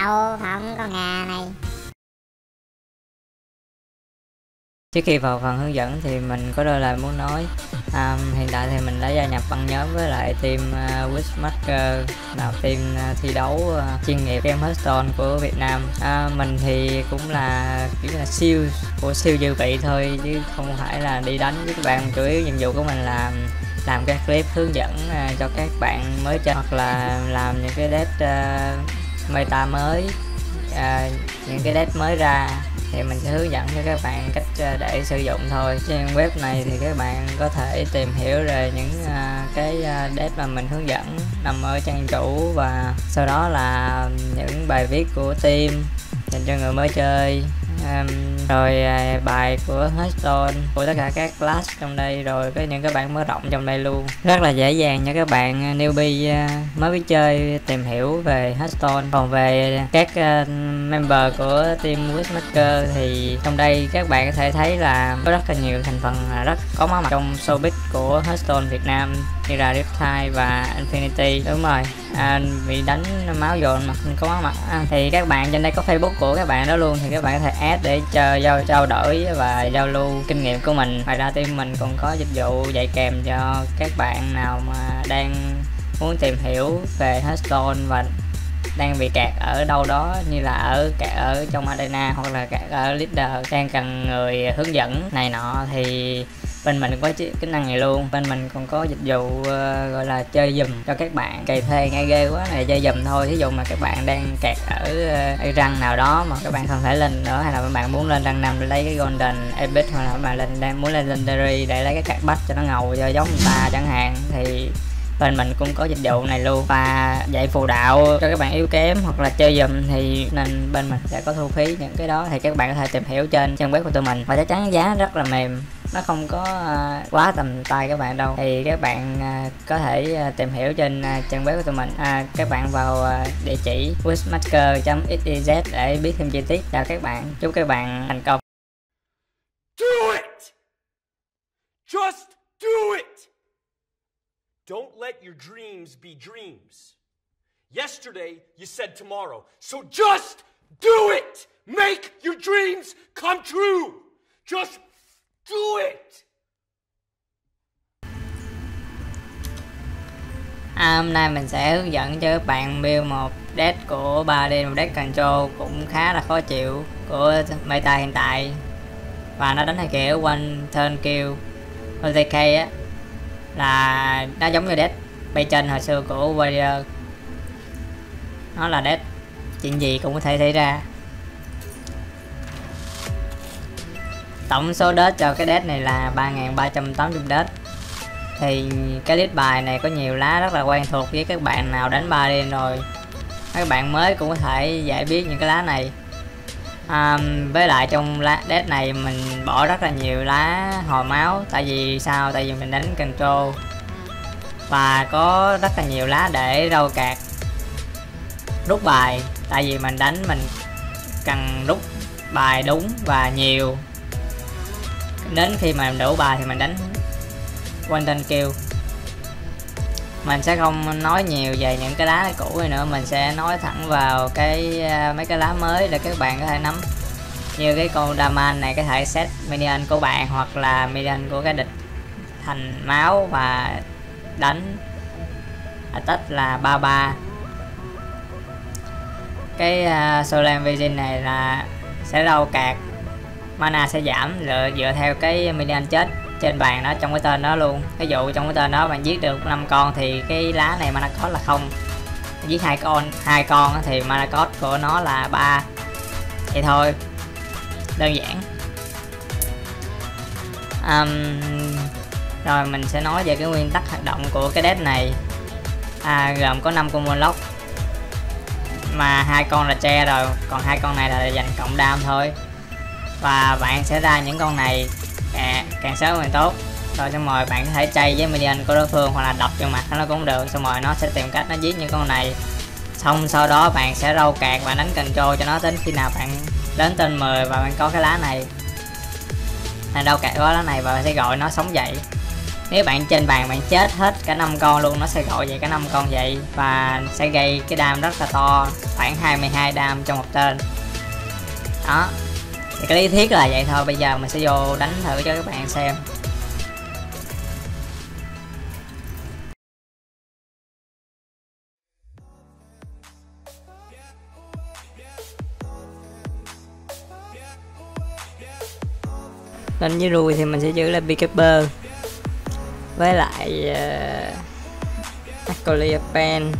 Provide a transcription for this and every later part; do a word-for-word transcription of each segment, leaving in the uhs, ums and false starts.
đậu phộng con gà này. Trước khi vào phần hướng dẫn thì mình có đôi lời muốn nói. À, hiện tại thì mình đã gia nhập băng nhóm với lại team uh, Wishmaster, là team uh, thi đấu uh, chuyên nghiệp game Hearthstone của Việt Nam. À, mình thì cũng là kiểu là siêu của siêu dự bị thôi chứ không phải là đi đánh với các bạn. Chủ yếu nhiệm vụ của mình là làm các clip hướng dẫn uh, cho các bạn mới chơi, hoặc là làm những cái deck uh, meta mới, uh, những cái deck mới ra thì mình sẽ hướng dẫn cho các bạn cách để sử dụng thôi. Trên web này thì các bạn có thể tìm hiểu về những uh, cái deck mà mình hướng dẫn nằm ở trang chủ, và sau đó là những bài viết của team dành cho người mới chơi, um, rồi uh, bài của Hearthstone, của tất cả các class trong đây, rồi có những cái bản mở rộng trong đây luôn. Rất là dễ dàng cho các bạn newbie uh, mới biết chơi tìm hiểu về Hearthstone. Còn về các uh, member của team Wishmaster thì trong đây các bạn có thể thấy là có rất là nhiều thành phần rất có máu mặt trong showbiz của Hearthstone Việt Nam, như là Riptide và Infinity. Đúng rồi, à, bị đánh máu dồn mặt có máu mặt à, thì các bạn trên đây có Facebook của các bạn đó luôn, thì các bạn có thể add để chơi giao trao đổi và giao lưu kinh nghiệm của mình. Ngoài ra team mình còn có dịch vụ dạy kèm cho các bạn nào mà đang muốn tìm hiểu về Hearthstone và đang bị kẹt ở đâu đó, như là ở kẹt ở trong arena hoặc là kẹt ở leader, đang cần người hướng dẫn này nọ, thì bên mình có tính năng này luôn. Bên mình còn có dịch vụ uh, gọi là chơi giùm cho các bạn. Cày thuê nghe ghê quá, này chơi giùm thôi. Thí dụ mà các bạn đang kẹt ở uh, răng nào đó mà các bạn không thể lên nữa, hay là các bạn muốn lên răng năm để lấy cái golden epic, hoặc là các bạn lên đang muốn lên legendary để lấy cái card bắt cho nó ngầu cho giống người ta chẳng hạn, thì bên mình cũng có dịch vụ này luôn. Và dạy phù đạo cho các bạn yếu kém hoặc là chơi giùm thì nên bên mình sẽ có thu phí những cái đó, thì các bạn có thể tìm hiểu trên trang web của tụi mình. Và chắc chắn giá rất là mềm, nó không có uh, quá tầm tay các bạn đâu, thì các bạn uh, có thể uh, tìm hiểu trên uh, trang web của tụi mình. À, các bạn vào uh, địa chỉ wishmaster chấm xyz để biết thêm chi tiết. Chào các bạn, chúc các bạn thành công. Do it! Just do it! Don't let your dreams be dreams. Yesterday you said tomorrow, so just do it! Make your dreams come true! Just do it! À, hôm nay mình sẽ hướng dẫn cho các bạn build một deck của ba D, một deck control cũng khá là khó chịu của meta hiện tại, và nó đánh theo kiểu one turn kill o tê ca á, là nó giống như deck bay chân hồi xưa của Warrior. Nó là deck chuyện gì cũng có thể xảy ra. Tổng số deck cho cái deck này là ba nghìn ba trăm tám mươi deck. Thì cái list bài này có nhiều lá rất là quen thuộc với các bạn nào đánh ba D rồi. Các bạn mới cũng có thể dễ biết những cái lá này. À, với lại trong lá deck này mình bỏ rất là nhiều lá hồi máu. Tại vì sao? Tại vì mình đánh control và có rất là nhiều lá để râu cạc rút bài. Tại vì mình đánh mình cần rút bài đúng và nhiều, đến khi mà đủ bài thì mình đánh one turn kill. Mình sẽ không nói nhiều về những cái lá cũ này nữa, mình sẽ nói thẳng vào cái uh, mấy cái lá mới để các bạn có thể nắm. Như cái con Daman này có thể set minion của bạn hoặc là minion của cái địch thành máu và đánh attack là ba ba. Cái uh, Solar Vision này là sẽ râu cạc, mana sẽ giảm lựa dựa theo cái minion chết trên bàn đó, trong cái tên đó luôn. Ví dụ trong cái tên đó bạn giết được năm con thì cái lá này mana cost là không. Giết hai con hai con thì mana cost của nó là ba. Vậy thôi, đơn giản. Um, rồi mình sẽ nói về cái nguyên tắc hoạt động của cái deck này. À, gồm có năm con Moloch, mà hai con là tre rồi, còn hai con này là dành cộng đam thôi. Và bạn sẽ ra những con này à, càng sớm càng tốt. Rồi xong rồi bạn có thể chay với minion của đối phương hoặc là đập vô mặt nó cũng được. Xong rồi nó sẽ tìm cách nó giết những con này. Xong sau đó bạn sẽ râu cạc và đánh control cho nó đến khi nào bạn đến tên mười và bạn có cái lá này. Bạn râu cạc có lá này và bạn sẽ gọi nó sống dậy. Nếu bạn trên bàn bạn chết hết cả năm con luôn, nó sẽ gọi vậy cả năm con vậy, và sẽ gây cái đam rất là to, khoảng hai mươi hai đam cho một tên. Đó, thì cái lý thuyết là vậy thôi. Bây giờ mình sẽ vô đánh thử cho các bạn xem. Đánh với Rui thì mình sẽ giữ là Beekeeper với lại uh, Acolyte Pen.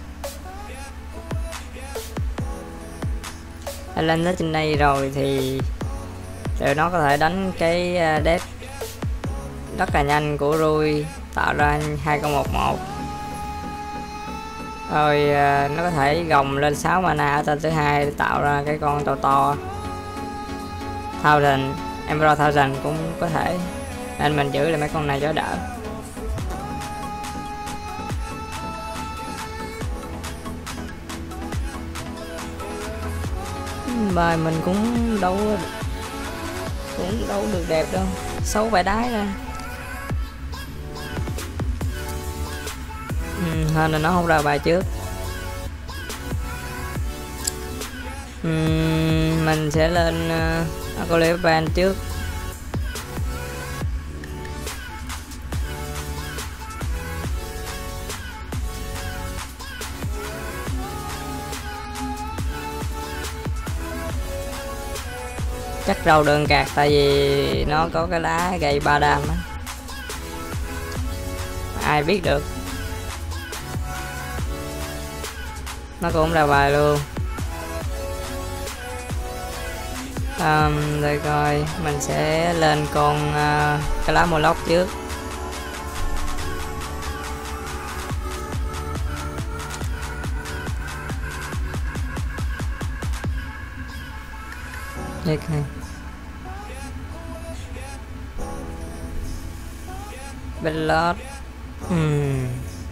Lên tới trên đây rồi thì tụi nó có thể đánh cái death rất là nhanh của Rui, tạo ra hai con một một. Rồi uh, nó có thể gồng lên sáu mana ở tên thứ hai để tạo ra cái con to to. Thousand, Emerald Thousand cũng có thể, nên mình giữ lại mấy con này cho đỡ. Bài mình cũng đâu cũng đâu được đẹp đâu, xấu vài đái ra. Ừ, hơn là nó không ra bài trước. uhm, Mình sẽ lên uh, Acolyte Pen trước. Chắc rau đơn cạc, tại vì nó có cái lá gây ba đam á, ai biết được. Nó cũng ra bài luôn. Um, rồi coi mình sẽ lên con uh, cái lá Moloch trước. Ok. Blood. uhm.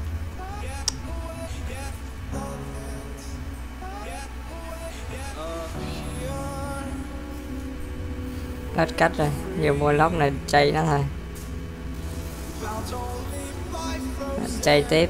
Hết cách rồi, giờ mua lóc này chay nó thôi, chay tiếp.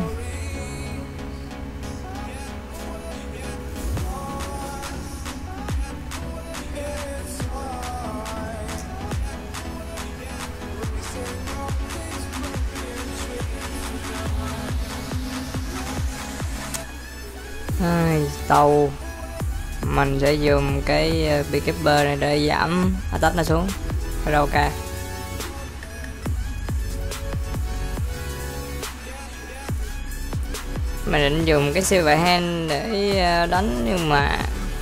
Ai, tàu mình sẽ dùng cái Beekeeper này để giảm attack nó xuống đâu ca. Mình định dùng cái Silver Hand để đánh, nhưng mà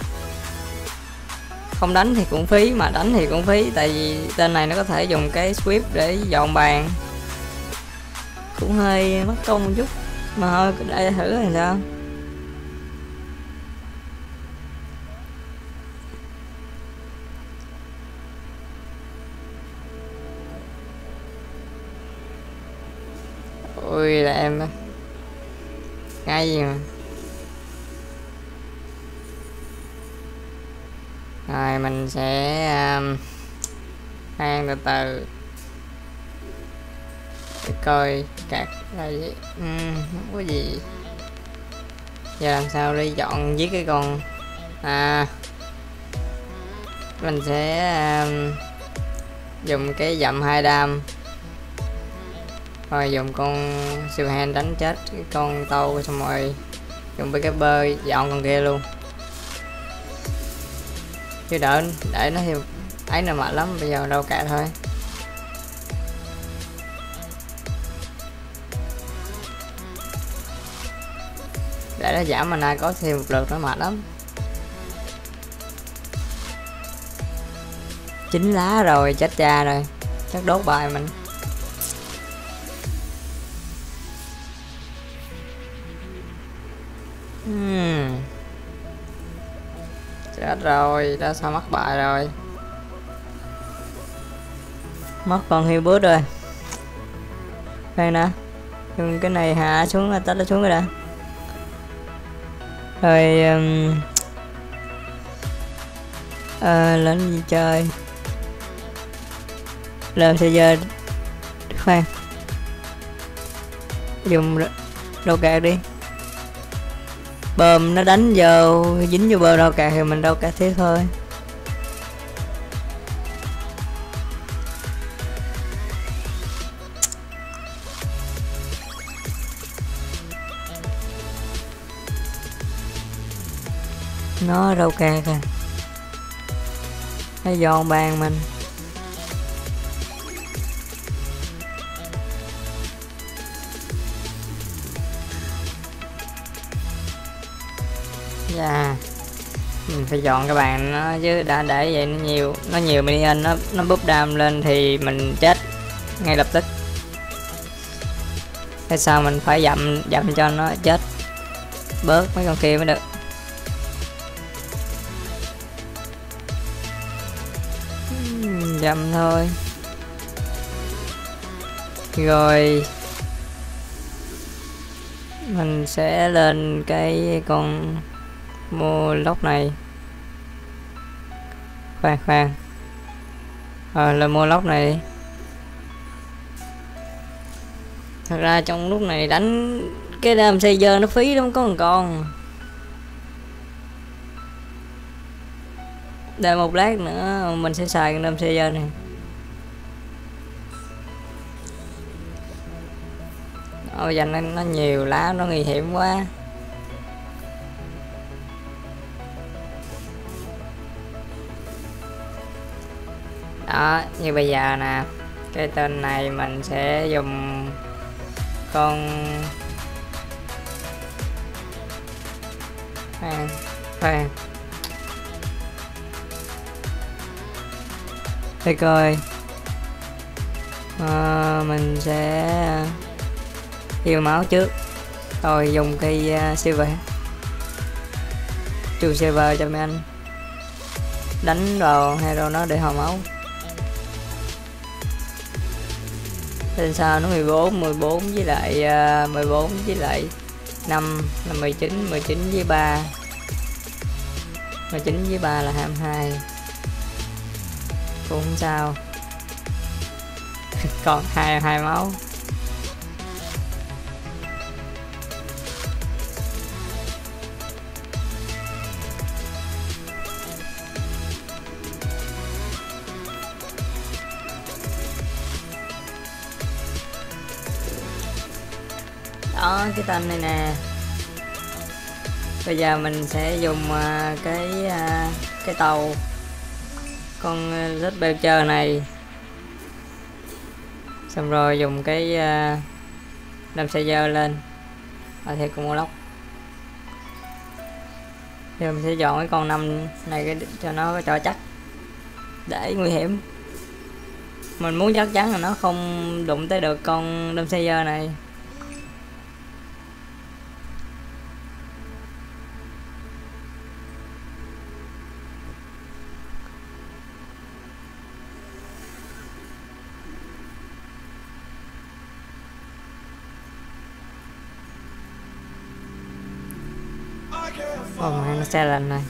không đánh thì cũng phí, mà đánh thì cũng phí, tại vì tên này nó có thể dùng cái sweep để dọn bàn, cũng hơi mất công một chút, mà thôi để thử là sao. Ui là em đó, cái gì mà. Rồi mình sẽ um, ăn từ từ để coi cạc là gì. uhm, không có gì. Giờ làm sao đi chọn với cái con à mình sẽ um, dùng cái dậm hai đam, rồi dùng con Silver Hand đánh chết cái con tâu, xong rồi dùng Beekeeper dọn con kia luôn, chứ đỡ để nó thì ấy là mệt lắm. Bây giờ đâu cả thôi. Để nó giảm mana có thêm một lượt nó mệt lắm. Chín lá rồi, chết cha rồi, chắc đốt bài mình. Hmm. Chết rồi, đã sao mất bài rồi, mất con hiêu bướt rồi. Đây nè, dùng cái này hạ xuống là tách nó xuống rồi đã. Rồi um, à, lên gì chơi, lên sẽ giờ khoan dùng rau cạc đi. Bơm nó đánh vào dính vô bơm rau cạc thì mình rau cạc tiếp thôi. Nó rau cạc à, nó giòn bàn mình. Dạ mình phải dọn cái bàn nó chứ, đã để vậy nó nhiều nó nhiều minion, nó nó búp đam lên thì mình chết ngay lập tức. Tại sao mình phải dặm dặm cho nó chết bớt mấy con kia mới được. Dặm thôi. Rồi mình sẽ lên cái con mua lốc này. Khoan khoan Ờ lên mua lốc này đi. Thật ra trong lúc này đánh cái đam xây dơ nó phí lắm, có một con. Đợi một lát nữa mình sẽ xài cái đam xây dơ này. Ôi dành nó, nó nhiều lá, nó nguy hiểm quá. Đó, như bây giờ nè, cái tên này mình sẽ dùng con khoan khoan để coi. À, mình sẽ tiêu máu trước, rồi dùng cây uh, silver, chu silver cho mấy anh đánh vào hero nó để hồi máu. Tên sao nó mười bốn mười bốn với lại uh, mười bốn với lại năm là mười chín, mười chín với ba, mười chín với ba là hai mươi hai. Cũng không sao. Còn hai hai máu. Đó, cái tên này nè. Bây giờ mình sẽ dùng uh, cái uh, cái tàu con Red Belcher này, xong rồi dùng cái uh, đâm xe dơ lên và theo con lốc. Thì mình sẽ dọn cái con năm này cái cho nó có chỗ chắc để nguy hiểm. Mình muốn chắc chắn là nó không đụng tới được con đâm xe dơ này. Ồ oh, nó xe lên này.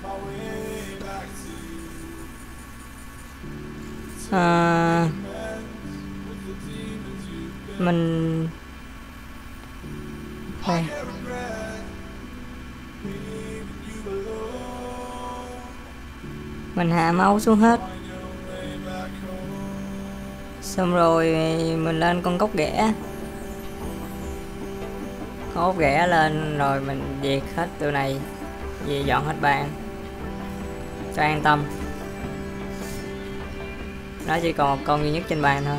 À, mình đây. Mình hạ máu xuống hết, xong rồi mình lên con cốc ghẻ. Con ốc ghẻ lên rồi mình diệt hết tụi này, về dọn hết bàn cho an tâm. Nó chỉ còn một con duy nhất trên bàn thôi.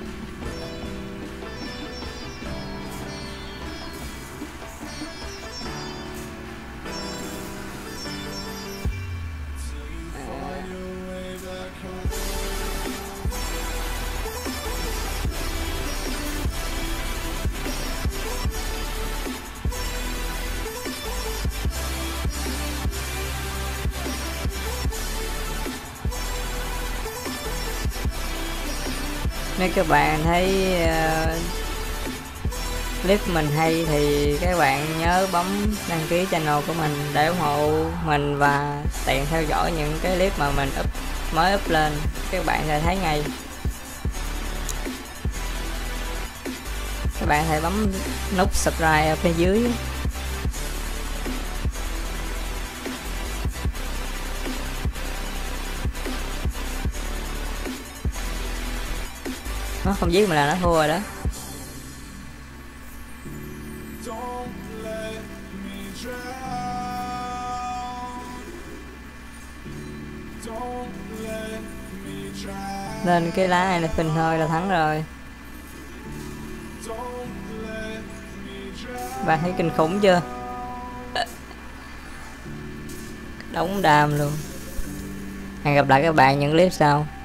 Nếu các bạn thấy uh, clip mình hay thì các bạn nhớ bấm đăng ký channel của mình để ủng hộ mình và tiện theo dõi những cái clip mà mình up mới up lên, các bạn sẽ thấy ngay. Các bạn hãy bấm nút subscribe ở phía dưới. Nó không giết mà là nó thua rồi đó. Lên cái lá này là phình thôi là thắng rồi. Bạn thấy kinh khủng chưa? Đóng đam luôn. Hẹn gặp lại các bạn những clip sau.